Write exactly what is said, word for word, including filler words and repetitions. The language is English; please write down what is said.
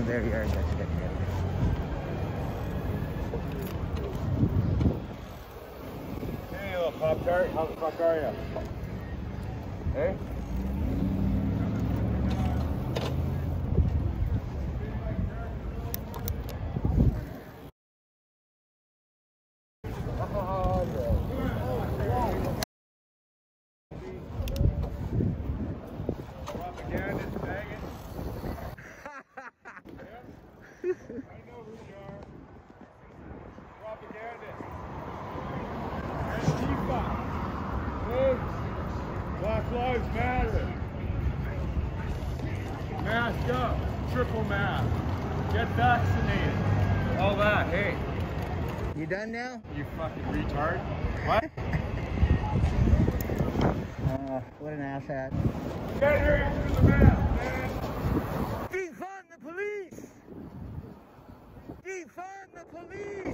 someone there here that you get together. Hey, little Pop-Tart, how the fuck are you? Hey? Black Lives Matter. Mask up. Triple mask. Get vaccinated. All that. Hey. You done now? You fucking retard. What? Uh, what an asshat. Get here through the mask, man. Defund the police! Defund the police!